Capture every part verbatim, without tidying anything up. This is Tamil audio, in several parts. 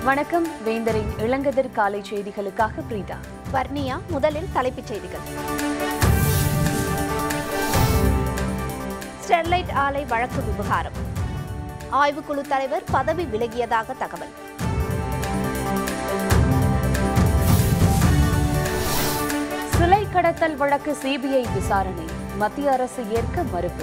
வணக்கம். வேந்தரின் இளங்கதிர் காலை செய்திகளுக்காக பிரீதா. வர்ணியா. முதலில் தலைப்புச் செய்திகள். ஸ்டெர்லைட் ஆலை வழக்கு விவகாரம். ஆய்வுக்குழு தலைவர் பதவி விலகியதாக தகவல். சிலை கடத்தல் வழக்கு சிபிஐ விசாரணை. மத்திய அரசு ஏற்க மறுப்பு.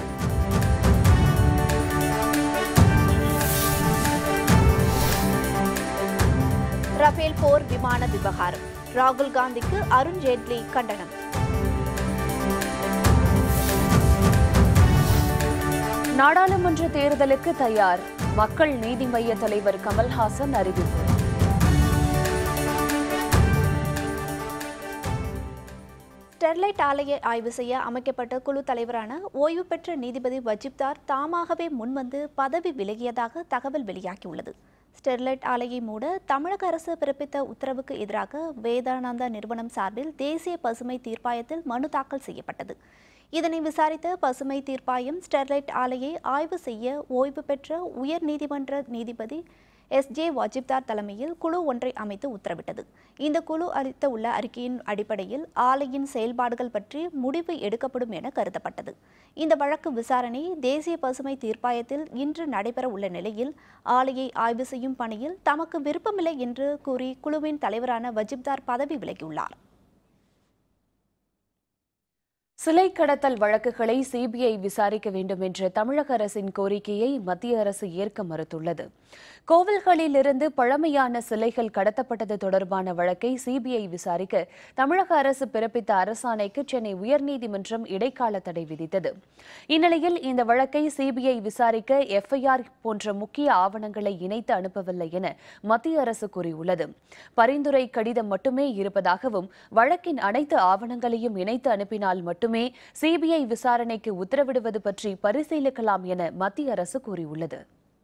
ரஃபேல் போர் விமான விவகாரம். ராகுல் காந்திக்கு அருண் ஜேட்லி கண்டனம். நாடாளுமன்ற தேர்தலுக்கு தயார். மக்கள் நீதி மய்ய தலைவர் கமல்ஹாசன் அறிவிப்பு. ஸ்டெர்லைட் ஆலையை ஆய்வு செய்ய அமைக்கப்பட்ட குழு தலைவரான ஓய்வு பெற்ற நீதிபதி வஜிப்தார் தாமாகவே முன்வந்து பதவி விலகியதாக தகவல் வெளியாகியுள்ளது. ஸ்டெர்லைட் ஆலையை மூட தமிழக அரசு பிறப்பித்த உத்தரவுக்கு எதிராக வேதானந்தா நிறுவனம் சார்பில் தேசிய பசுமை தீர்ப்பாயத்தில் மனு தாக்கல் செய்யப்பட்டது. இதனை விசாரித்த பசுமை தீர்ப்பாயம் ஸ்டெர்லைட் ஆலையை ஆய்வு செய்ய ஓய்வு பெற்ற உயர் நீதிமன்ற நீதிபதி எஸ் ஜே வஜிப்தார் தலைமையில் குழு ஒன்றை அமைத்து உத்தரவிட்டது. இந்த குழு அளித்த உள்ள அறிக்கையின் அடிப்படையில் ஆலையின் செயல்பாடுகள் பற்றி முடிவு எடுக்கப்படும் என கருதப்பட்டது. இந்த வழக்கு விசாரணை தேசிய பசுமை தீர்ப்பாயத்தில் இன்று நடைபெற உள்ள நிலையில் ஆலையை ஆய்வு செய்யும் பணியில் தமக்கு விருப்பமில்லை என்று கூறி குழுவின் தலைவரான வஜிப்தார் பதவி விலகியுள்ளார். சிலை கடத்தல் வழக்குகளை சிபிஐ விசாரிக்க வேண்டும் என்ற தமிழக அரசின் கோரிக்கையை மத்திய அரசு ஏற்க மறுத்துள்ளது. கோவில்களிலிருந்து பழமையான சிலைகள் கடத்தப்பட்டது தொடர்பான வழக்கை சிபிஐ விசாரிக்க தமிழக அரசு பிறப்பித்த அரசாணைக்கு சென்னை உயர்நீதிமன்றம் இடைக்கால தடை விதித்தது. இந்நிலையில் இந்த வழக்கை சிபிஐ விசாரிக்க எஃப்ஐஆர் போன்ற முக்கிய ஆவணங்களை இணைத்து அனுப்பவில்லை என மத்திய அரசு கூறியுள்ளது. பரிந்துரை கடிதம் மட்டுமே இருப்பதாகவும் வழக்கின் அனைத்து ஆவணங்களையும் இணைத்து அனுப்பினால் மட்டுமே சிபிஐ விசாரணைக்கு உத்தரவிடுவது பற்றி பரிசீலிக்கலாம் என மத்திய அரசு கூறியுள்ளது.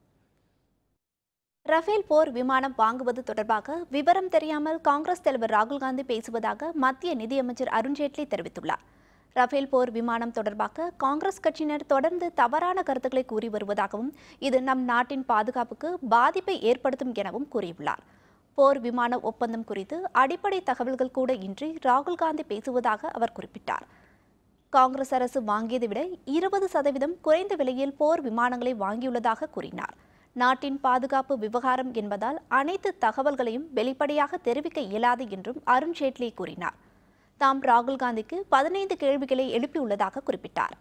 ரஃபேல் போர் விமானம் வாங்குவது தொடர்பாக விவரம் தெரியாமல் காங்கிரஸ் தலைவர் ராகுல் காந்தி பேசுவதாக மத்திய நிதியமைச்சர் அருண் ஜேட்லி தெரிவித்துள்ளார். ரஃபேல் போர் விமானம் தொடர்பாக காங்கிரஸ் கட்சியினர் தொடர்ந்து தவறான கருத்துக்களை கூறி வருவதாகவும் இது நம் நாட்டின் பாதுகாப்புக்கு பாதிப்பை ஏற்படுத்தும் எனவும் கூறியுள்ளார். போர் விமான ஒப்பந்தம் குறித்து அடிப்படை தகவல்கள் கூட இன்றி ராகுல் காந்தி பேசுவதாக அவர் குறிப்பிட்டார். காங்கிரஸ் அரசு வாங்கியதை விட இருபது சதவீதம் குறைந்த விலையில் போர் விமானங்களை வாங்கியுள்ளதாக கூறினார். நாட்டின் பாதுகாப்பு விவகாரம் என்பதால் அனைத்து தகவல்களையும் வெளிப்படையாக தெரிவிக்க இயலாது என்றும் அருண் ஜேட்லி கூறினார். தாம் ராகுல் காந்திக்கு பதினைந்து கேள்விகளை எழுப்பியுள்ளதாக குறிப்பிட்டார்.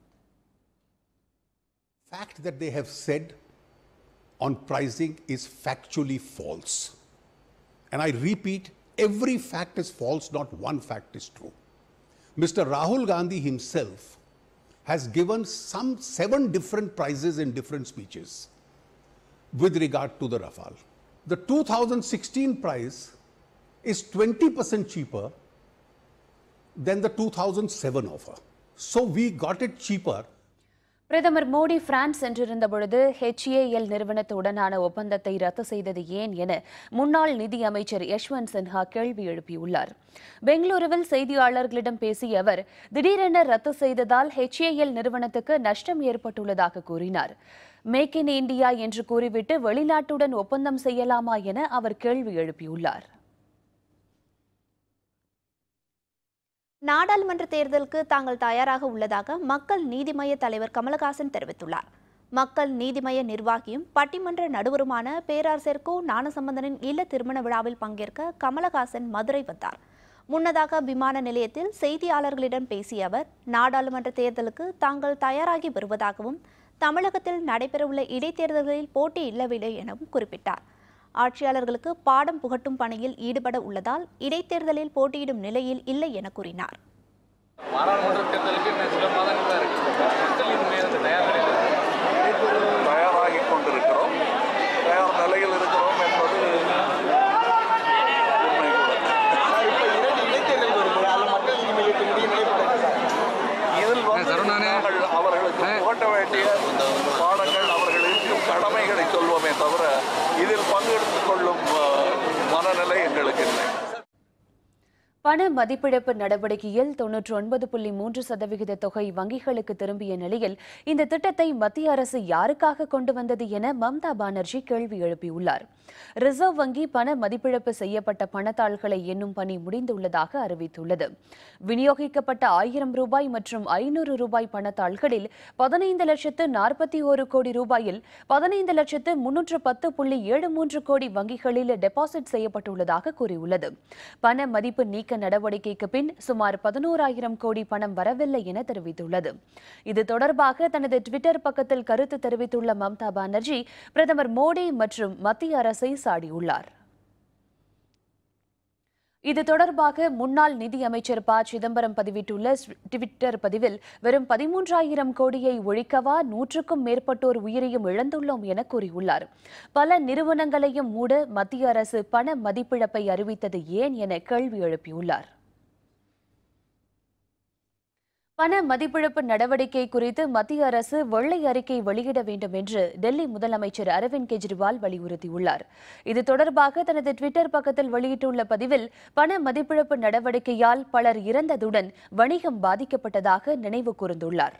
Fact that they have said on pricing is factually false. And I repeat, every fact is false, not one fact is true. Mister Rahul Gandhi himself has given some seven different prices in different speeches with regard to the Rafale. The two thousand sixteen price is twenty percent cheaper than the two thousand seven offer. So we got it cheaper. பிரதமர் மோடி பிரான்ஸ் சென்றிருந்த பொழுது ஹெச்ஏஎல் நிறுவனத்துடனான ஒப்பந்தத்தை ரத்து செய்தது ஏன் என முன்னாள் நிதி அமைச்சர் யஷ்வந்த் சின்ஹா கேள்வி எழுப்பியுள்ளார். பெங்களூருவில் செய்தியாளர்களிடம் பேசிய அவர் திடீரென ரத்து செய்ததால் ஹெச்ஏஎல் நிறுவனத்துக்கு நஷ்டம் ஏற்பட்டுள்ளதாக கூறினார். மேக் இன் இந்தியா என்று கூறிவிட்டு வெளிநாட்டுடன் ஒப்பந்தம் செய்யலாமா என அவர் கேள்வி எழுப்பியுள்ளார். நாடாளுமன்ற தேர்தலுக்கு தாங்கள் தயாராக உள்ளதாக மக்கள் நீதி மய்ய தலைவர் கமலஹாசன் தெரிவித்துள்ளார். மக்கள் நீதி மய்ய நிர்வாகியும் பட்டிமன்ற நடுவருமான பேராசிரியர் கோ ஞானசம்பந்தனின் இல்ல திருமண விழாவில் பங்கேற்க கமலஹாசன் மதுரை வந்தார். முன்னதாக விமான நிலையத்தில் செய்தியாளர்களிடம் பேசிய அவர் நாடாளுமன்ற தேர்தலுக்கு தாங்கள் தயாராகி வருவதாகவும் தமிழகத்தில் நடைபெறவுள்ள இடைத்தேர்தல்களில் போட்டி இல்லவில்லை எனவும் குறிப்பிட்டார். ஆட்சியாளர்களுக்கு பாடம் புகட்டும் பணியில் ஈடுபட உள்ளதால் இடைத்தேர்தலில் போட்டியிடும் நிலையில் இல்லை என கூறினார். தயாராகி கொண்டிருக்கிறோம், தயார் நிலையில் இருக்கிறோம் என்பது இதில் அவர்களுக்கு புகட்ட வேண்டிய பாடங்கள் அவர்களுக்கு கடமைகளை சொல்வோமே தவிர இதில் பங்கெடுத்துக் கொள்ளும் மனநிலை எங்களுக்கு இல்லை. பண மதிப்பிழப்பு நடவடிக்கையில் தொன்னூற்று ஒன்பது புள்ளி மூன்று சதவிகித தொகை வங்கிகளுக்கு திரும்பிய நிலையில் இந்த திட்டத்தை மத்திய அரசு யாருக்காக கொண்டு வந்தது என மம்தா பானர்ஜி கேள்வி எழுப்பியுள்ளார். ரிசர்வ் வங்கி பண மதிப்பிழப்பு செய்யப்பட்ட பணத்தாள்களை எண்ணும் பணி முடிந்துள்ளதாக அறிவித்துள்ளது. விநியோகிக்கப்பட்ட ஆயிரம் ரூபாய் மற்றும் ஐநூறு ரூபாய் பணத்தாள்களில் பதினைந்து லட்சத்து நாற்பத்தி ஒரு கோடி ரூபாயில் பதினைந்து லட்சத்து முன்னூற்று பத்து புள்ளி ஏழு மூன்று கோடி வங்கிகளில் டெபாசிட் செய்யப்பட்டுள்ளதாக கூறியுள்ளது. பண மதிப்பு நீக்க நடவடிக்கைக்கு பின் சுமார் பதினோராயிரம் கோடி பணம் வரவில்லை என தெரிவித்துள்ளது. இது தொடர்பாக தனது ட்விட்டர் பக்கத்தில் கருத்து தெரிவித்துள்ள மம்தா பானர்ஜி பிரதமர் மோடி மற்றும் மத்திய அரசை சாடியுள்ளார். இது தொடர்பாக முன்னாள் நிதியமைச்சர் ப சிதம்பரம் பதிவிட்டுள்ள ட்விட்டர் பதிவில் வெறும் பதிமூன்றாயிரம் கோடியை ஒழிக்கவா நூற்றுக்கும் மேற்பட்டோர் உயிரையும் இழந்துள்ளோம் என கூறியுள்ளார். பல நிறுவனங்களையும் மூட மத்திய அரசு பண மதிப்பிழப்பை அறிவித்தது ஏன் என கேள்வி எழுப்பியுள்ளார். பண மதிப்பிழப்பு நடவடிக்கை குறித்து மத்திய அரசு வெள்ளை அறிக்கை வெளியிட வேண்டும் என்று டெல்லி முதலமைச்சர் அரவிந்த் கெஜ்ரிவால் வலியுறுத்தியுள்ளார். இது தொடர்பாக தனது ட்விட்டர் பக்கத்தில் வெளியிட்டுள்ள பதிவில் பண மதிப்பிழப்பு நடவடிக்கையால் பலர் இறந்ததுடன் வணிகம் பாதிக்கப்பட்டதாக நினைவு கூர்ந்துள்ளார்.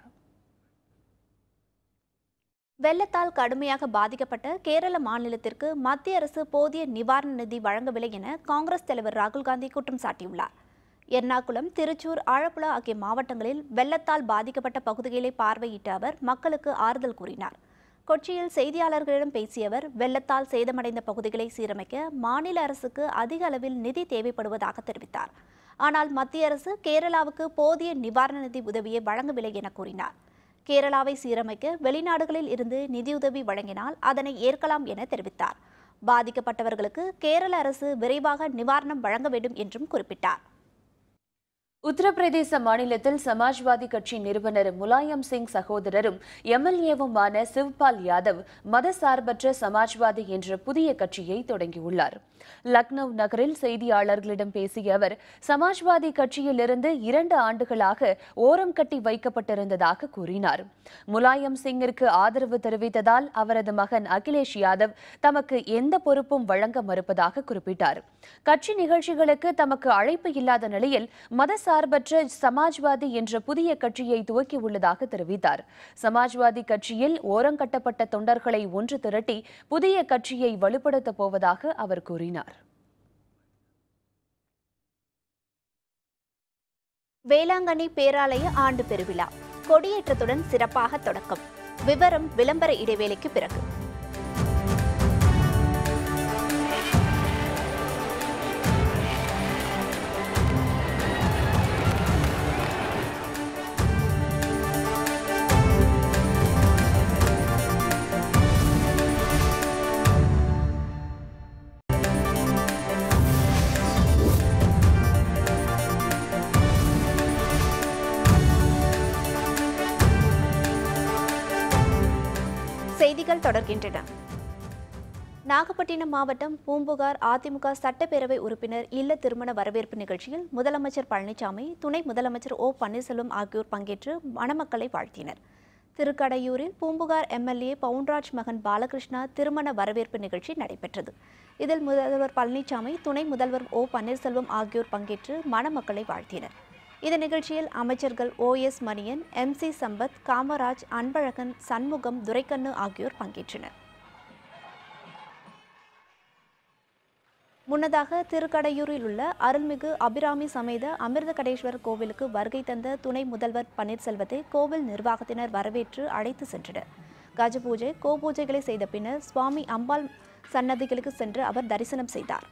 வெள்ளத்தால் கடுமையாக பாதிக்கப்பட்ட கேரள மாநிலத்திற்கு மத்திய அரசு போதிய நிவாரண நிதி வழங்கவில்லை என காங்கிரஸ் தலைவர் ராகுல் காந்தி குற்றம் சாட்டியுள்ளார். எர்ணாகுளம், திருச்சூர், ஆலப்புழா ஆகிய மாவட்டங்களில் வெள்ளத்தால் பாதிக்கப்பட்ட பகுதிகளை பார்வையிட்ட அவர் மக்களுக்கு ஆறுதல் கூறினார். கொச்சியில் செய்தியாளர்களிடம் பேசிய அவர் வெள்ளத்தால் சேதமடைந்த பகுதிகளை சீரமைக்க மாநில அரசுக்கு அதிக அளவில் நிதி தேவைப்படுவதாக தெரிவித்தார். ஆனால் மத்திய அரசு கேரளாவுக்கு போதிய நிவாரண நிதி உதவியை வழங்கவில்லை என கூறினார். கேரளாவை சீரமைக்க வெளிநாடுகளில் இருந்து நிதியுதவி வழங்கினால் அதனை ஏற்கலாம் என தெரிவித்தார். பாதிக்கப்பட்டவர்களுக்கு கேரள அரசு விரைவாக நிவாரணம் வழங்க வேண்டும் என்றும் குறிப்பிட்டார். உத்தரப்பிரதேச மாநிலத்தில் சமாஜ்வாதி கட்சி நிறுவனர் முலாயம் சிங் சகோதரரும் எம்எல்ஏவுமான சிவ்பால் யாதவ் மதசார்பற்ற சமாஜ்வாதி என்ற புதிய கட்சியை தொடங்கியுள்ளார். லக்னோ நகரில் செய்தியாளர்களிடம் பேசிய அவர் சமாஜ்வாதி கட்சியிலிருந்து இரண்டு ஆண்டுகளாக ஓரம் கட்டி வைக்கப்பட்டிருந்ததாக கூறினார். முலாயம் சிங்கிற்கு ஆதரவு தெரிவித்ததால் அவரது மகன் அகிலேஷ் யாதவ் தமக்கு எந்த பொறுப்பும் வழங்க மறுப்பதாக குறிப்பிட்டார். கட்சி நிகழ்ச்சிகளுக்கு தமக்கு அழைப்பு இல்லாத நிலையில் மதசார்பற்ற சமாஜ்வாதி என்ற புதிய கட்சியை துவக்கியுள்ளதாக தெரிவித்தார். சமாஜ்வாதி கட்சியில் ஓரங்கட்டப்பட்ட தொண்டர்களை ஒன்று திரட்டி புதிய கட்சியை வலுப்படுத்தப் போவதாக அவர் கூறினார். வேளாங்கண்ணி பேராலய ஆண்டு பெருவிழா கொடியேற்றத்துடன் சிறப்பாக தொடக்கம். விவரம் விளம்பர இடைவேளைக்கு பிறகு. செய்திகள் தொடர்கின்றன. நாகப்பட்டினம் மாவட்டம் பூம்புகார் அதிமுக சட்டப்பேரவை உறுப்பினர் இல்ல திருமண வரவேற்பு நிகழ்ச்சியில் முதலமைச்சர் பழனிசாமி, துணை முதலமைச்சர் ஓ பன்னீர்செல்வம் ஆகியோர் பங்கேற்று மணமக்களை வாழ்த்தினர். திருக்கடையூரில் பூம்புகார் எம்எல்ஏ பவுன்ராஜ் மகன் பாலகிருஷ்ணா திருமண வரவேற்பு நிகழ்ச்சி நடைபெற்றது. இதில் முதல்வர் பழனிசாமி, துணை முதல்வர் ஓ பன்னீர்செல்வம் ஆகியோர் பங்கேற்று மணமக்களை வாழ்த்தினர். இந்த நிகழ்ச்சியில் அமைச்சர்கள் O S Manian, M C Sampath, Kamaraj, Anbazhagan, Shanmugam, Duraikannu ஆகியோர் பங்கேற்றனர். முன்னதாக திருக்கடையூரில் உள்ள அருள்மிகு அபிராமி சமேத அமிர்தகடேஸ்வரர் கோவிலுக்கு வருகை தந்த துணை முதல்வர் பன்னீர்செல்வத்தை கோவில் நிர்வாகத்தினர் வரவேற்று அழைத்து சென்றனர். கஜபூஜை, கோபூஜைகளை செய்த பின்னர் சுவாமி அம்பாள் சன்னதிகளுக்கு சென்று அவர் தரிசனம் செய்தார்.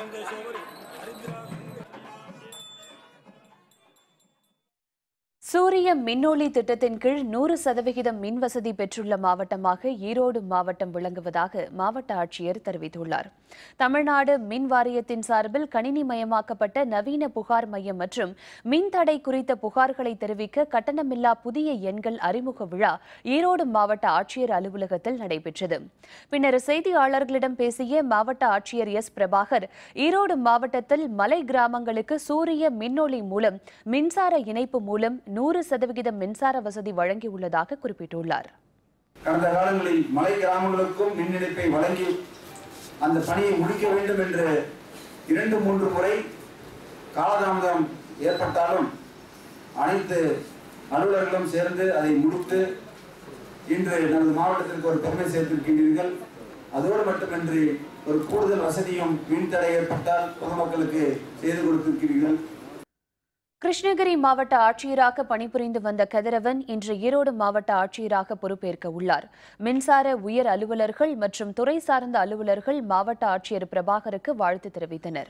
சூரிய சூரிய மின்னொளி திட்டத்தின் கீழ் நூறு சதவிகிதம் மின் வசதி பெற்றுள்ள மாவட்டமாக ஈரோடு மாவட்டம் விளங்குவதாக மாவட்ட ஆட்சியர் தெரிவித்துள்ளார். தமிழ்நாடு மின் வாரியத்தின் சார்பில் கணினிமயமாக்கப்பட்ட நவீன புகார் மையம் மற்றும் மின் தடை குறித்த புகார்களை தெரிவிக்க கட்டணமில்லா புதிய எண்கள் அறிமுக விழா ஈரோடு மாவட்ட ஆட்சியர் அலுவலகத்தில் நடைபெற்றது. பின்னர் செய்தியாளர்களிடம் பேசிய மாவட்ட ஆட்சியர் எஸ் பிரபாகர், ஈரோடு மாவட்டத்தில் மலை கிராமங்களுக்கு சூரிய மின்னொளி மூலம் மின்சார இணைப்பு மூலம் நூறு சதவிகிதம் மின்சார வசதி வழங்கியுள்ளதாக குறிப்பிட்டுள்ளார். கடந்த காலங்களில் மலை கிராமங்களுக்கும் மின் இணைப்பை வழங்கி அந்த பணியை முடிக்க வேண்டும் என்று இரண்டு மூன்று முறை காலதாமதம் ஏற்பட்டாலும் அனைத்து அலுவலர்களும் சேர்ந்து அதை முடித்து இன்று நமது மாவட்டத்திற்கு ஒரு பெருமை சேர்த்திருக்கின்றீர்கள். அதோடு மட்டுமின்றி ஒரு கூடுதல் வசதியும் மின் தடை ஏற்பட்டால் பொதுமக்களுக்கு செய்து கொடுத்திருக்கிறீர்கள். கிருஷ்ணகிரி மாவட்ட ஆட்சியராக பணிபுரிந்து வந்த கதிரவன் இன்று ஈரோடு மாவட்ட ஆட்சியராக பொறுப்பேற்க உள்ளார். மின்சார உயர் அலுவலர்கள் மற்றும் துறை சார்ந்த அலுவலர்கள் மாவட்ட ஆட்சியர் பிரபாகருக்கு வாழ்த்து தெரிவித்தனர்.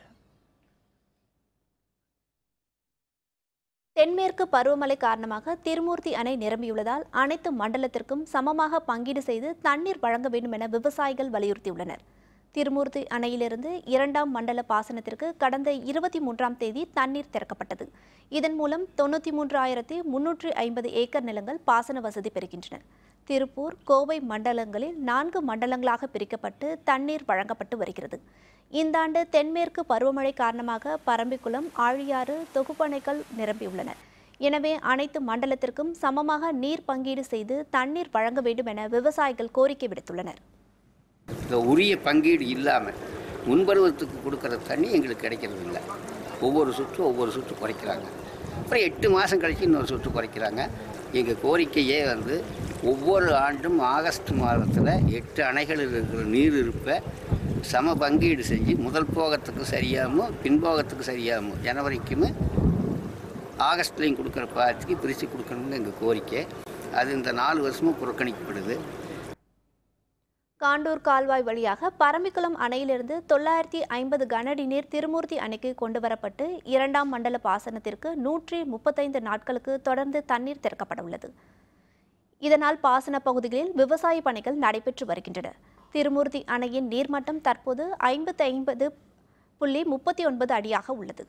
தென்மேற்கு பருவமழை காரணமாக திருமூர்த்தி அணை நிரம்பியுள்ளதால் அனைத்து மண்டலத்திற்கும் சமமாக பங்கீடு செய்து தண்ணீர் வழங்க வேண்டும் என விவசாயிகள் வலியுறுத்தியுள்ளனர். திருமூர்த்தி அணையிலிருந்து இரண்டாம் மண்டல பாசனத்திற்கு கடந்த இருபத்தி மூன்றாம் தேதி தண்ணீர் திறக்கப்பட்டது. இதன் மூலம் தொண்ணூற்றி மூன்று ஆயிரத்தி முன்னூற்றி ஐம்பது ஏக்கர் நிலங்கள் பாசன வசதி பெறுகின்றன. திருப்பூர், கோவை மண்டலங்களில் நான்கு மண்டலங்களாக பிரிக்கப்பட்டு தண்ணீர் வழங்கப்பட்டு வருகிறது. இந்த ஆண்டு தென்மேற்கு பருவமழை காரணமாக பரம்பிக்குளம், ஆழியாறு, தொகுப்பணைகள் நிரம்பியுள்ளன. எனவே அனைத்து மண்டலத்திற்கும் சமமாக நீர் பங்கீடு செய்து தண்ணீர் வழங்க வேண்டும் என விவசாயிகள் கோரிக்கை விடுத்துள்ளனர். உரிய பங்கீடு இல்லாமல் முன்பருவத்துக்கு கொடுக்குற தண்ணி எங்களுக்கு கிடைக்கிறது இல்லை. ஒவ்வொரு சுற்று ஒவ்வொரு சுற்று குறைக்கிறாங்க. அப்புறம் எட்டு மாதம் கழிச்சு இன்னொரு சுற்று குறைக்கிறாங்க. எங்கள் கோரிக்கையே வந்து ஒவ்வொரு ஆண்டும் ஆகஸ்ட் மாதத்தில் எட்டு அணைகளில் இருக்கிற நீர் இருப்பை சம பங்கீடு செஞ்சு முதல் போகத்துக்கு சரியாகவும் பின்போகத்துக்கு சரியாகவும் ஜனவரிக்குமே ஆகஸ்ட்லேயும் கொடுக்குற பாதிக்கு பிரித்து கொடுக்கணும்னு எங்கள் கோரிக்கை. அது இந்த நாலு வருஷமும் புறக்கணிக்கப்படுது. காண்டூர் கால்வாய் வழியாக பரம்பிக்குளம் அணையிலிருந்து தொள்ளாயிரத்தி ஐம்பது கனஅடி நீர் திருமூர்த்தி அணைக்கு கொண்டுவரப்பட்டு இரண்டாம் மண்டல பாசனத்திற்கு நூற்றி முப்பத்தைந்து நாட்களுக்கு தொடர்ந்து தண்ணீர் திறக்கப்பட உள்ளது. இதனால் பாசன பகுதிகளில் விவசாய பணிகள் நடைபெற்று வருகின்றன. திருமூர்த்தி அணையின் நீர்மட்டம் தற்போது ஐம்பத்தி ஐம்பது புள்ளி முப்பத்தி ஒன்பது அடியாக உள்ளது.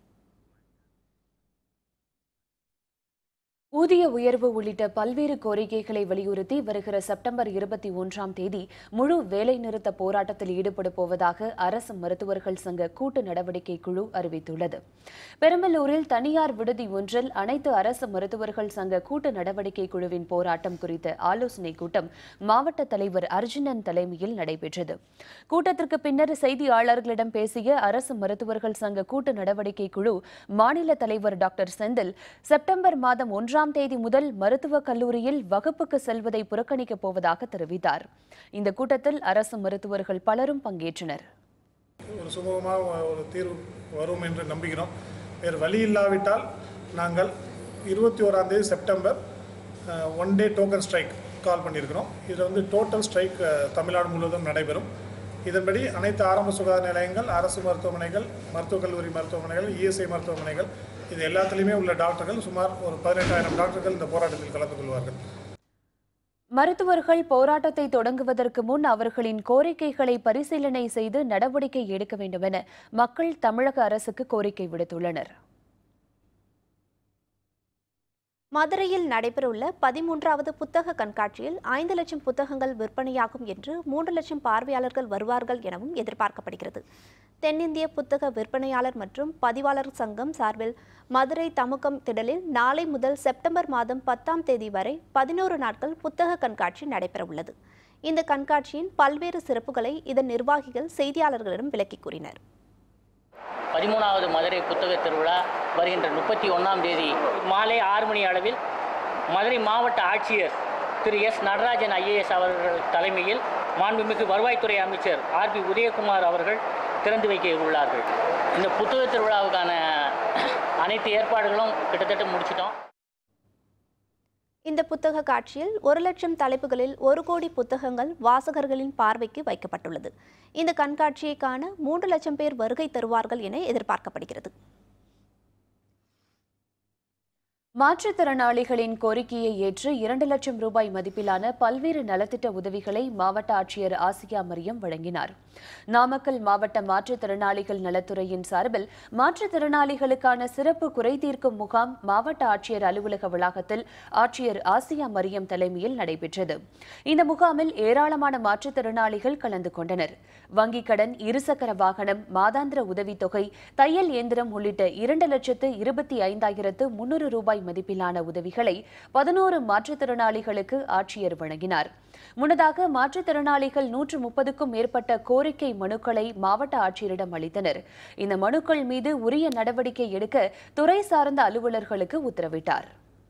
ஊதிய உயர்வு உள்ளிட்ட பல்வேறு கோரிக்கைகளை வலியுறுத்தி வருகிற செப்டம்பர் இருபத்தி ஒன்றாம் தேதி முழு வேலைநிறுத்த போராட்டத்தில் ஈடுபடப் போவதாக அரசு மருத்துவர்கள் சங்க கூட்டு நடவடிக்கை குழு அறிவித்துள்ளது. பெரம்பலூரில் தனியார் விடுதி ஒன்றில் அனைத்து அரசு மருத்துவர்கள் சங்க கூட்டு நடவடிக்கை குழுவின் போராட்டம் குறித்த ஆலோசனைக் கூட்டம் மாவட்ட தலைவர் அர்ஜுனன் தலைமையில் நடைபெற்றது. கூட்டத்திற்கு பின்னர் செய்தியாளர்களிடம் பேசிய அரசு மருத்துவர்கள் சங்க கூட்டு நடவடிக்கை குழு மாநில தலைவர் டாக்டர் செந்தில், செப்டம்பர் மாதம் ஒன்றாம் தேதி முதல் மருத்துவக் கல்லூரியில் வகுப்புக்கு செல்வதை புறக்கணிக்கப் போவதாக தெரிவித்தார். இந்த கூட்டத்தில் அரசு மருத்துவர்கள் பலரும் பங்கேற்றனர். ஒரு சுமூகமாக ஒரு தீர்வு வரும் என்று நம்புகிறோம். வேறு வழி இல்லாவிட்டால் நாங்கள் இருபத்தி ஓராம் தேதி September one day token strike call பண்ணியிருக்கிறோம். இதில் வந்து டோட்டல் ஸ்ட்ரைக் தமிழ்நாடு முழுவதும் நடைபெறும். இதன்படி அனைத்து ஆரம்ப சுகாதார நிலையங்கள், அரசு மருத்துவமனைகள், மருத்துவக் கல்லூரி மருத்துவமனைகள், இஎஸ்ஐ மருத்துவமனைகள், இது எல்லாத்துலேயுமே உள்ள டாக்டர்கள் சுமார் ஒரு பதினெட்டாயிரம் டாக்டர்கள் இந்த போராட்டத்தில் கலந்து கொள்வார்கள். மருத்துவர்கள் போராட்டத்தை தொடங்குவதற்கு முன் அவர்களின் கோரிக்கைகளை பரிசீலனை செய்து நடவடிக்கை எடுக்க வேண்டும் என மக்கள் தமிழக அரசுக்கு கோரிக்கை விடுத்துள்ளனர். மதுரையில் நடைபெறவுள்ள பதிமூன்றாவது புத்தக கண்காட்சியில் ஐந்து லட்சம் புத்தகங்கள் விற்பனையாகும் என்று மூன்று லட்சம் பார்வையாளர்கள் வருவார்கள் எனவும் எதிர்பார்க்கப்படுகிறது. தென்னிந்திய புத்தக விற்பனையாளர் மற்றும் பதிவாளர் சங்கம் சார்பில் மதுரை தமுகம் திடலில் நாளை முதல் செப்டம்பர் மாதம் பத்தாம் தேதி வரை பதினோரு நாட்கள் புத்தக கண்காட்சி நடைபெறவுள்ளது. இந்த கண்காட்சியின் பல்வேறு சிறப்புகளை இதன் நிர்வாகிகள் செய்தியாளர்களிடம் விளக்கி கூறினர். பதிமூணாவது மதுரை புத்தக திருவிழா வருகின்ற முப்பத்தி ஒன்றாம் தேதி மாலை ஆறு மணி அளவில் மதுரை மாவட்ட ஆட்சியர் திரு எஸ் நடராஜன் ஐஏஎஸ் அவர்கள் தலைமையில் மாண்புமிகு வருவாய்த்துறை அமைச்சர் ஆர் பி உதயகுமார் அவர்கள் திறந்து வைக்க உள்ளார்கள். இந்த புத்தக திருவிழாவுக்கான அனைத்து ஏற்பாடுகளும் கிட்டத்தட்ட முடிச்சிட்டோம். இந்த புத்தக காட்சியில் ஒரு லட்சம் தலைப்புகளில் ஒரு கோடி புத்தகங்கள் வாசகர்களின் பார்வைக்கு வைக்கப்பட்டுள்ளது. இந்த கண்காட்சியை காண மூன்று லட்சம் பேர் வருகை தருவார்கள் என எதிர்பார்க்கப்படுகிறது. மாற்றுத்திறனாளிகளின் கோரிக்கையை ஏற்று இரண்டு லட்சம் ரூபாய் மதிப்பிலான பல்வேறு நலத்திட்ட உதவிகளை மாவட்ட ஆட்சியர் ஆசியா மரியம் வழங்கினார். நாமக்கல் மாவட்ட மாற்றுத்திறனாளிகள் நலத்துறையின் சார்பில் மாற்றுத்திறனாளிகளுக்கான சிறப்பு குறைதீர்க்கும் முகாம் மாவட்ட ஆட்சியர் அலுவலக வளாகத்தில் ஆட்சியர் ஆசியா மரியம் தலைமையில் நடைபெற்றது. இந்த முகாமில் ஏராளமான மாற்றுத்திறனாளிகள் கலந்து கொண்டனர். வங்கிக் கடன், இருசக்கர வாகனம், மாதாந்திர உதவித்தொகை, தையல் இயந்திரம் உள்ளிட்ட இரண்டு லட்சத்து இருபத்தி ஐந்தாயிரத்து முன்னூறு ரூபாய் மதிப்பிலான உதவிகளை பதினோரு மாற்றுத்திறனாளிகளுக்கு ஆட்சியர் வழங்கினார். முன்னதாக மாற்றுத்திறனாளிகள் நூற்று முப்பதுக்கும் மேற்பட்ட கோரிக்கை மனுக்களை மாவட்ட ஆட்சியரிடம் அளித்தனர். இந்த மனுக்கள் மீது உரிய நடவடிக்கை எடுக்க துறை சார்ந்த அலுவலர்களுக்கு உத்தரவிட்டார்.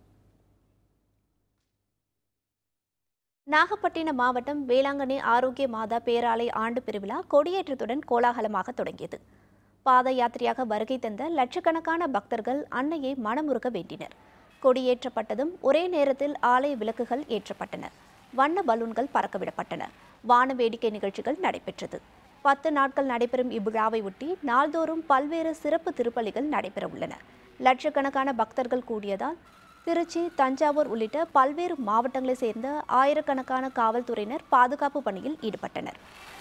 நாகப்பட்டினம் மாவட்டம் வேளாங்கண்ணி ஆரோக்கிய மாதா பேராலய ஆண்டு பெருவிழா கொடியேற்றத்துடன் கோலாகலமாக தொடங்கியது. பாத யாத்திரையாக வருகை தந்த லட்சக்கணக்கான பக்தர்கள் அன்னையை மனமுருக வேண்டினர். கொடியேற்றப்பட்டதும் ஒரே நேரத்தில் ஆலய விளக்குகள் ஏற்றப்பட்டன. வண்ண பலூன்கள் பறக்கவிடப்பட்டன. வான வேடிக்கை நிகழ்ச்சிகள் நடைபெற்றது. பத்து நாட்கள் நடைபெறும் இவ்விழாவை ஒட்டி நாள்தோறும் பல்வேறு சிறப்பு திருப்பலிகள் நடைபெற உள்ளன. லட்சக்கணக்கான பக்தர்கள் கூடியதால் திருச்சி, தஞ்சாவூர் உள்ளிட்ட பல்வேறு மாவட்டங்களைச் சேர்ந்த ஆயிரக்கணக்கான காவல்துறையினர் பாதுகாப்பு பணியில் ஈடுபட்டனர்.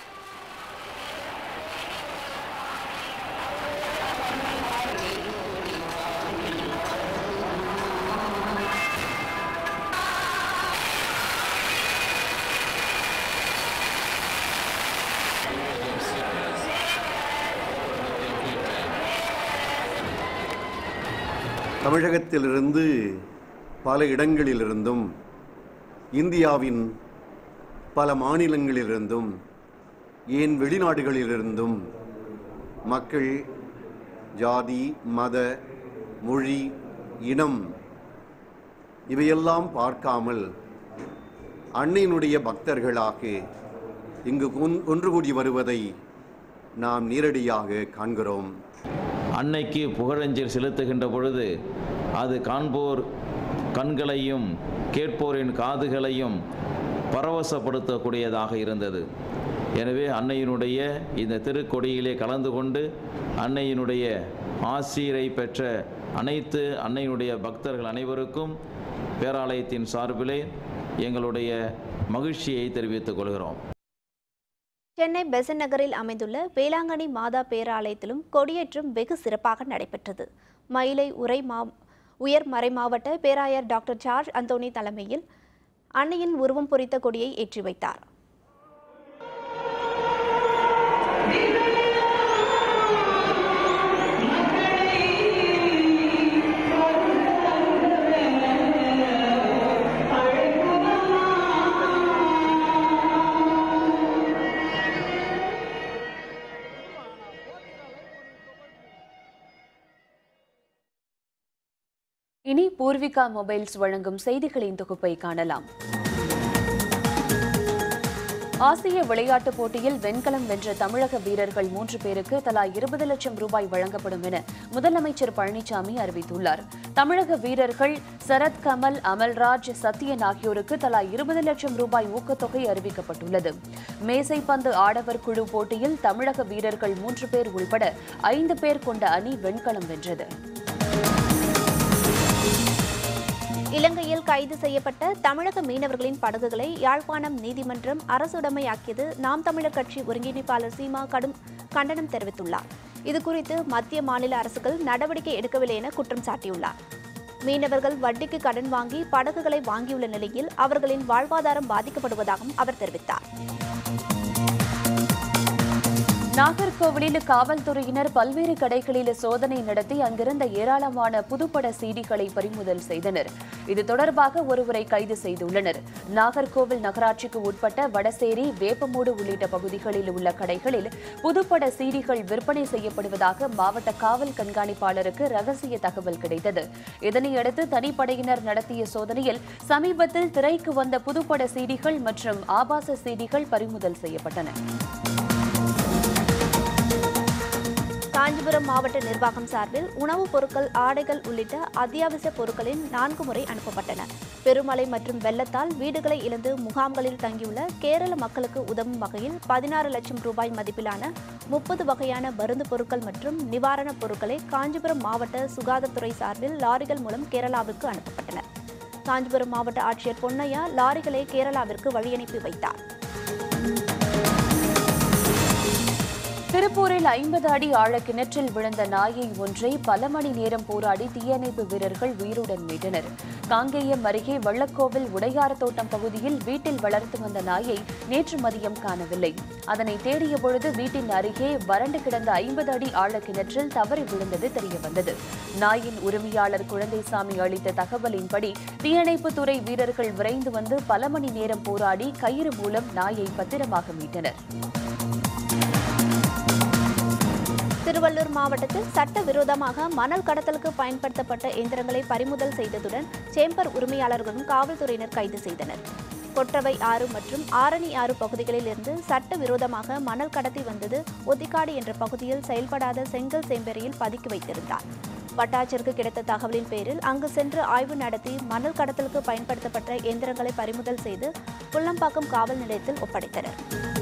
தமிழகத்திலிருந்து பல இடங்களிலிருந்தும் இந்தியாவின் பல மாநிலங்களிலிருந்தும் ஏன் வெளிநாடுகளிலிருந்தும் மக்கள் ஜாதி, மத, மொழி, இனம் இவையெல்லாம் பார்க்காமல் அன்னையினுடைய பக்தர்களாக இங்கு ஒன்று கூடி வருவதை நாம் நேரடியாக காண்கிறோம். அன்னைக்கு புகழஞ்சல் செலுத்துகின்ற பொழுது அது காண்போர் கண்களையும் கேட்போரின் காதுகளையும் பரவசப்படுத்தக்கூடியதாக இருந்தது. எனவே அன்னையினுடைய இந்த திருக்கொடியிலே கலந்து கொண்டு அன்னையினுடைய ஆசீரை பெற்ற அனைத்து அன்னையினுடைய பக்தர்கள் அனைவருக்கும் பேராலயத்தின் சார்பிலே எங்களுடைய மகிழ்ச்சியை தெரிவித்துக் கொள்கிறோம். சென்னை பெசன்ட் நகரில் அமைந்துள்ள வேளாங்கண்ணி மாதா பேராலயத்திலும் கொடியேற்றம் வெகு சிறப்பாக நடைபெற்றது. மயிலை உரை மா உயர் மறை மாவட்ட பேராயர் டாக்டர் ஜார்ஜ் அந்தோனி தலைமையில் அன்னையின் உருவம் பொறித்த கொடியை ஏற்றி வைத்தார். இனி பூர்விகா மொபைல்ஸ் வழங்கும் செய்திகளின் தொகுப்பை காணலாம். ஆசிய விளையாட்டுப் போட்டியில் வெண்கலம் வென்ற தமிழக வீரர்கள் மூன்று பேருக்கு தலா இருபது லட்சம் ரூபாய் வழங்கப்படும் என முதலமைச்சர் பழனிசாமி அறிவித்துள்ளார். தமிழக வீரர்கள் சரத் கமல், அமல்ராஜ், சத்யன் ஆகியோருக்கு தலா இருபது லட்சம் ரூபாய் ஊக்கத்தொகை அறிவிக்கப்பட்டுள்ளது. மேசைப்பந்து ஆடவர் குழு போட்டியில் தமிழக வீரர்கள் மூன்று பேர் உள்பட ஐந்து பேர் கொண்ட அணி வெண்கலம் வென்றது. இலங்கையில் கைது செய்யப்பட்ட தமிழக மீனவர்களின் படகுகளை யாழ்ப்பாணம் நீதிமன்றம் அரசுடைமையாக்கியது நாம் தமிழர் கட்சி ஒருங்கிணைப்பாளர் சீமா கடும் கண்டனம் தெரிவித்துள்ளார். இதுகுறித்து மத்திய மாநில அரசுகள் நடவடிக்கை எடுக்கவில்லை என குற்றம் சாட்டியுள்ளார். மீனவர்கள் வட்டிக்கு கடன் வாங்கி படகுகளை வாங்கியுள்ள நிலையில் அவர்களின் வாழ்வாதாரம் பாதிக்கப்படுவதாகவும் அவர் தெரிவித்தார். நாகர்கோவிலில் காவல்துறையினர் பல்வேறு கடைகளில் சோதனை நடத்தி அங்கிருந்த ஏராளமான புதுப்பட சீடிகளை பறிமுதல் செய்தனர். இது தொடர்பாக ஒருவரை கைது செய்துள்ளனர். நாகர்கோவில் நகராட்சிக்கு உட்பட்ட வடசேரி, வேப்பமூடு உள்ளிட்ட பகுதிகளில் உள்ள கடைகளில் புதுப்பட சீடிகள் விற்பனை செய்யப்படுவதாக மாவட்ட காவல் கண்காணிப்பாளருக்கு ரகசிய தகவல் கிடைத்தது. இதனையடுத்து தனிப்படையினர் நடத்திய சோதனையில் சமீபத்தில் திரைக்கு வந்த புதுப்பட சீடிகள் மற்றும் ஆபாச சீடிகள் பறிமுதல் செய்யப்பட்டன. காஞ்சிபுரம் மாவட்ட நிர்வாகம் சார்பில் உணவுப் பொருட்கள், ஆடைகள் உள்ளிட்ட அத்தியாவசிய பொருட்களின் நான்கு முறை அனுப்பப்பட்டன. பெருமழை மற்றும் வெள்ளத்தால் வீடுகளை இழந்து முகாம்களில் தங்கியுள்ள கேரள மக்களுக்கு உதவும் வகையில் பதினாறு லட்சம் ரூபாய் மதிப்பிலான முப்பது வகையான மருந்து பொருட்கள் மற்றும் நிவாரணப் பொருட்களை காஞ்சிபுரம் மாவட்ட சுகாதாரத்துறை சார்பில் லாரிகள் மூலம் கேரளாவிற்கு அனுப்பப்பட்டன. காஞ்சிபுரம் மாவட்ட ஆட்சியர் பொன்னையா லாரிகளை கேரளாவிற்கு வழியனுப்பி வைத்தார். திருப்பூரில் ஐம்பது அடி ஆழ கிணற்றில் விழுந்த நாயை ஒன்றை பல மணி நேரம் போராடி தீயணைப்பு வீரர்கள் உயிருடன் மீட்டனர். காங்கேயம் அருகே வள்ளக்கோவில் உடையார் தோட்டம் பகுதியில் வீட்டில் வளர்த்து வந்த நாயை நேற்று மதியம் காணவில்லை. அதனை தேடிய பொழுது வீட்டின் அருகே வறண்டு கிடந்த ஐம்பது அடி ஆழ கிணற்றில் தவறி விழுந்தது தெரியவந்தது. நாயின் உரிமையாளர் குழந்தைசாமி அளித்த தகவலின்படி தீயணைப்புத்துறை வீரர்கள் விரைந்து வந்து பல மணி நேரம் போராடி கயிறு மூலம் நாயை பத்திரமாக மீட்டனர். திருவள்ளூர் மாவட்டத்தில் சட்டவிரோதமாக மணல் கடத்தலுக்கு பயன்படுத்தப்பட்ட இயந்திரங்களை பறிமுதல் செய்ததுடன் சேம்பர் உரிமையாளர்களும் காவல்துறையினர் கைது செய்தனர். கொற்றவை ஆறு மற்றும் ஆரணி ஆறு பகுதிகளில் இருந்து சட்டவிரோதமாக மணல் கடத்தி வந்தது ஒத்திக்காடு என்ற பகுதியில் செயல்படாத செங்கல் சேம்பரியில் பதுக்கி வைத்திருந்தார். வட்டாட்சியருக்கு கிடைத்த தகவலின் பேரில் அங்கு சென்று ஆய்வு நடத்தி மணல் கடத்தலுக்கு பயன்படுத்தப்பட்ட இயந்திரங்களை பறிமுதல் செய்து புள்ளம்பாக்கம் காவல் நிலையத்தில் ஒப்படைத்தனர்.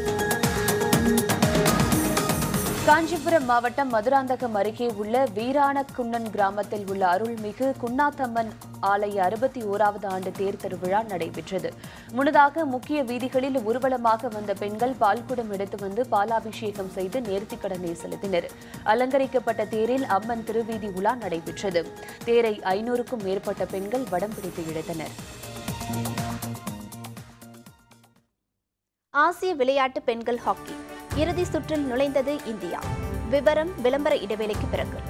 காஞ்சிபுரம் மாவட்டம் மதுராந்தகம் அருகே உள்ள வீராணக்குன்னன் கிராமத்தில் உள்ள அருள்மிகு குன்னாத்தம்மன் ஆலய அறுபத்தி ஓராவது ஆண்டு தேர் திருவிழா நடைபெற்றது. முன்னதாக முக்கிய வீதிகளில் ஊர்வலமாக வந்த பெண்கள் பால்குடம் எடுத்து வந்து பாலாபிஷேகம் செய்து நேர்த்திக்கடனை செலுத்தினர். அலங்கரிக்கப்பட்ட தேரில் அம்மன் திருவீதி உலா நடைபெற்றது. தேரை ஐநூறுக்கும் மேற்பட்ட பெண்கள் வடம் பிடித்து இழுத்தனர். ஆசிய விளையாட்டு பெண்கள் ஹாக்கி இறுதி சுற்றில் நுழைந்தது இந்தியா. விவரம் விளம்பர இடைவேளைக்கு பிறகு.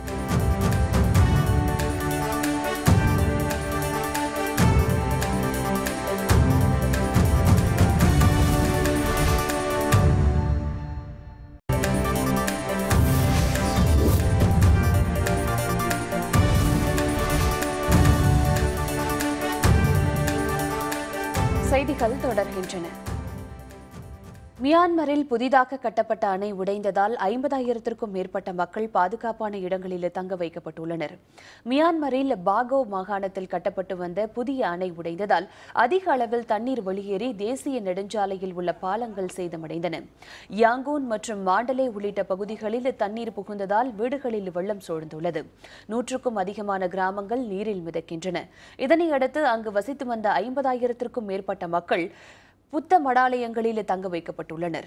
செய்திகள் தொடர்கின்றன. மியான்மரில் புதிதாக கட்டப்பட்ட அணை உடைந்ததால் ஐம்பதாயிரத்திற்கும் மேற்பட்ட மக்கள் பாதுகாப்பான இடங்களில் தங்க வைக்கப்பட்டுள்ளனர். மியான்மரில் பாகோ மாகாணத்தில் கட்டப்பட்டு வந்த புதிய அணை உடைந்ததால் அதிக அளவில் தண்ணீர் வெளியேறி தேசிய நெடுஞ்சாலையில் உள்ள பாலங்கள் சேதமடைந்தன. யாங்கூன் மற்றும் மாண்டலே உள்ளிட்ட பகுதிகளில் தண்ணீர் புகுந்ததால் வீடுகளில் வெள்ளம் சூழ்ந்துள்ளது. நூற்றுக்கும் அதிகமான கிராமங்கள் நீரில் மிதக்கின்றன. இதனையடுத்து அங்கு வசித்து வந்த ஐம்பதாயிரத்திற்கும் மேற்பட்ட மக்கள் புத்த மடாலயங்களில் தங்க வைக்கப்பட்டுள்ளனர்.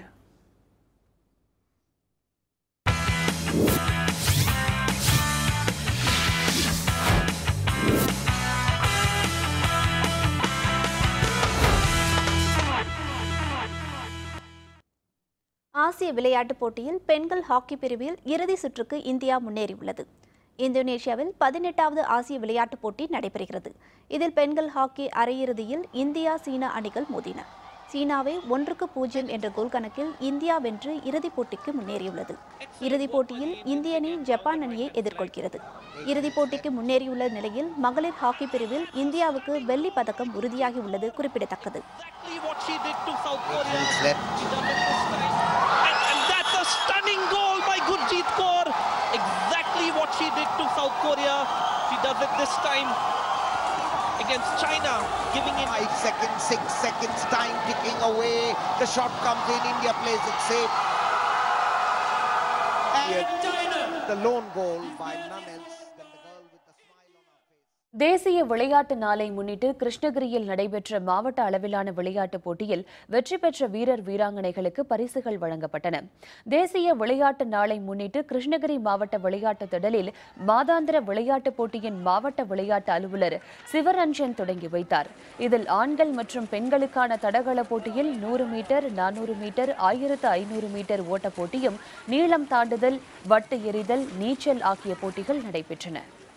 ஆசிய விளையாட்டுப் போட்டியில் பெண்கள் ஹாக்கி பிரிவில் இறுதி சுற்றுக்கு இந்தியா முன்னேறியுள்ளது. இந்தோனேஷியாவில் பதினெட்டாவது ஆசிய விளையாட்டுப் போட்டி நடைபெறுகிறது. இதில் பெண்கள் ஹாக்கி அரையிறுதியில் இந்தியா சீனா அணிகள் மோதின. சீனாவை ஒன்றுக்கு பூஜ்ஜியம் என்ற கோல் கணக்கில் இந்தியா வென்று இறுதிப் போட்டிக்கு முன்னேறியுள்ளது. இறுதிப் போட்டியில் இந்திய அணி ஜப்பான் அணியை எதிர்கொள்கிறது. இறுதிப் போட்டிக்கு முன்னேறியுள்ள நிலையில் மகளிர் ஹாக்கி பிரிவில் இந்தியாவுக்கு வெள்ளிப் பதக்கம் உறுதியாகி உள்ளது குறிப்பிடத்தக்கது. Against China, giving in five seconds, six seconds, time ticking away. The shot comes in, India plays it safe. And China. The lone goal by none else than the girl with the smile on her face. தேசிய விளையாட்டு நாளை முன்னிட்டு கிருஷ்ணகிரியில் நடைபெற்ற மாவட்ட அளவிலான விளையாட்டுப் போட்டியில் வெற்றி பெற்ற வீரர் வீராங்கனைகளுக்கு பரிசுகள் வழங்கப்பட்டன. தேசிய விளையாட்டு நாளை முன்னிட்டு கிருஷ்ணகிரி மாவட்ட விளையாட்டு திடலில் மாதாந்திர விளையாட்டுப் போட்டியின் மாவட்ட விளையாட்டு அலுவலர் சிவரஞ்சன் தொடங்கி வைத்தார். இதில் ஆண்கள் மற்றும் பெண்களுக்கான தடகள போட்டியில் நூறு மீட்டர், நானூறு மீட்டர், ஆயிரத்து ஐநூறு மீட்டர் ஓட்டப் போட்டியும், நீளம் தாண்டுதல், வட்டு எறிதல், நீச்சல் ஆகிய போட்டிகள் நடைபெற்றன.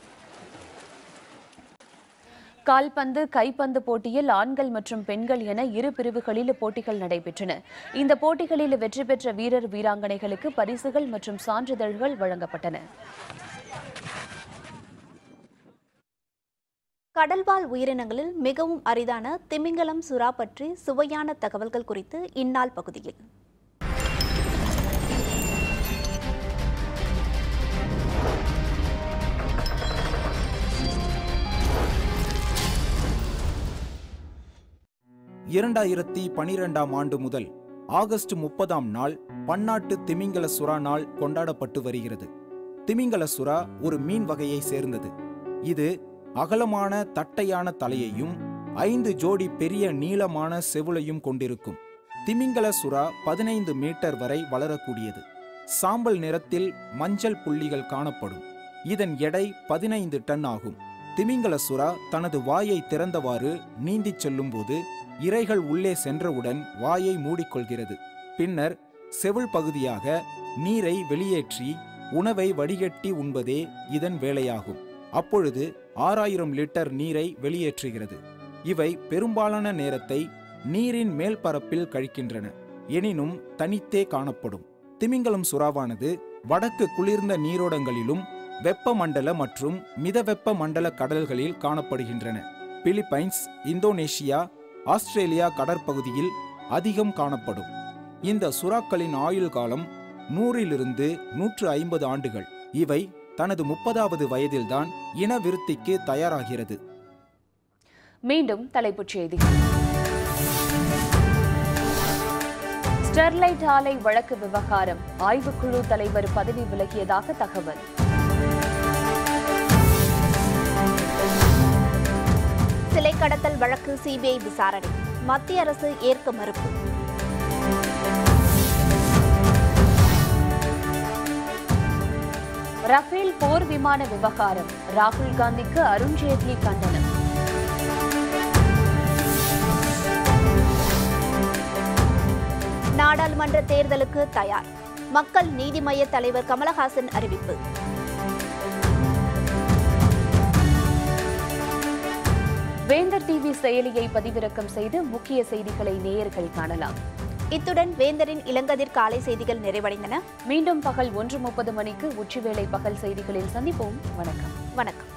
கால்பந்து, கைப்பந்து போட்டியில் ஆண்கள் மற்றும் பெண்கள் என இரு பிரிவுகளில் போட்டிகள் நடைபெற்றன. இந்த போட்டிகளில் வெற்றி பெற்ற வீரர் வீராங்கனைகளுக்கு பரிசுகள் மற்றும் சான்றிதழ்கள் வழங்கப்பட்டன. கடல்வாழ் உயிரினங்களில் மிகவும் அரிதான திமிங்கலம், சுறா பற்றி சுவையான தகவல்கள் குறித்து இந்நாள் பகுதியில் இரண்டாயிரத்தி பனிரெண்டாம் ஆண்டு முதல் ஆகஸ்ட் முப்பதாம் நாள் பன்னாட்டு திமிங்கல சுறா நாள் கொண்டாடப்பட்டு வருகிறது. திமிங்கல சுறா ஒரு மீன் வகையை சேர்ந்தது. இது அகலமான தட்டையான தலையையும் ஐந்து ஜோடி பெரிய நீளமான செவுளையும் கொண்டிருக்கும். திமிங்கல சுறா பதினைந்து மீட்டர் வரை வளரக்கூடியது. சாம்பல் நிறத்தில் மஞ்சள் புள்ளிகள் காணப்படும். இதன் எடை பதினைந்து டன் ஆகும். திமிங்கல சுறா தனது வாயை திறந்தவாறு நீந்திச் செல்லும்போது இரைகள் உள்ளே சென்றவுடன் வாயை மூடிக்கொள்கிறது. பின்னர் செவுள் பகுதியாக நீரை வெளியேற்றி உணவை வடிகட்டி உண்பதே இதன் வேலையாகும். அப்பொழுது ஆறாயிரம் லிட்டர் நீரை வெளியேற்றுகிறது. இவை பெரும்பாலான நேரத்தை நீரின் மேல் பரப்பில் கழிக்கின்றன. எனினும் தனித்தே காணப்படும். திமிங்கலம் சுறாவானது வடக்கு குளிர்ந்த நீரோடங்களிலும் வெப்பமண்டல மற்றும் மிதவெப்ப மண்டல கடல்களில் காணப்படுகின்றன. பிலிப்பைன்ஸ், இந்தோனேஷியா, ஆஸ்திரேலியா கடற்பகுதியில் அதிகம் காணப்படும். இந்த சுறாக்களின் ஆயுள் காலம் நூறிலிருந்து நூற்று ஐம்பது ஆண்டுகள். இவை தனது முப்பதாவது வயதில்தான் இனவிருத்திக்கு தயாராகிறது. மீண்டும் தலைப்புச் செய்திகள். ஸ்டெர்லைட் ஆலை வழக்கு விவகாரம், ஆய்வுக்குழு தலைவர் பதவி விலகியதாக தகவல். சிலை கடத்தல் வழக்கு சிபிஐ விசாரணை, மத்திய அரசு ஏற்க மறுப்பு. ரஃபேல் போர் விமான விவகாரம், ராகுல் காந்திக்கு அருண்ஜேட்லி கண்டனம். நாடாளுமன்ற தேர்தலுக்கு தயார், மக்கள் நீதி மய்ய தலைவர் கமலஹாசன் அறிவிப்பு. வேந்தர் டிவி செயலியை பதிவிறக்கம் செய்து முக்கிய செய்திகளை நேயர்கள் காணலாம். இத்துடன் வேந்தரின் இளங்கதிர் காலை செய்திகள் நிறைவடைந்தன. மீண்டும் பகல் ஒன்று முப்பது மணிக்கு உச்சிவேளை பகல் செய்திகளில் சந்திப்போம். வணக்கம். வணக்கம்.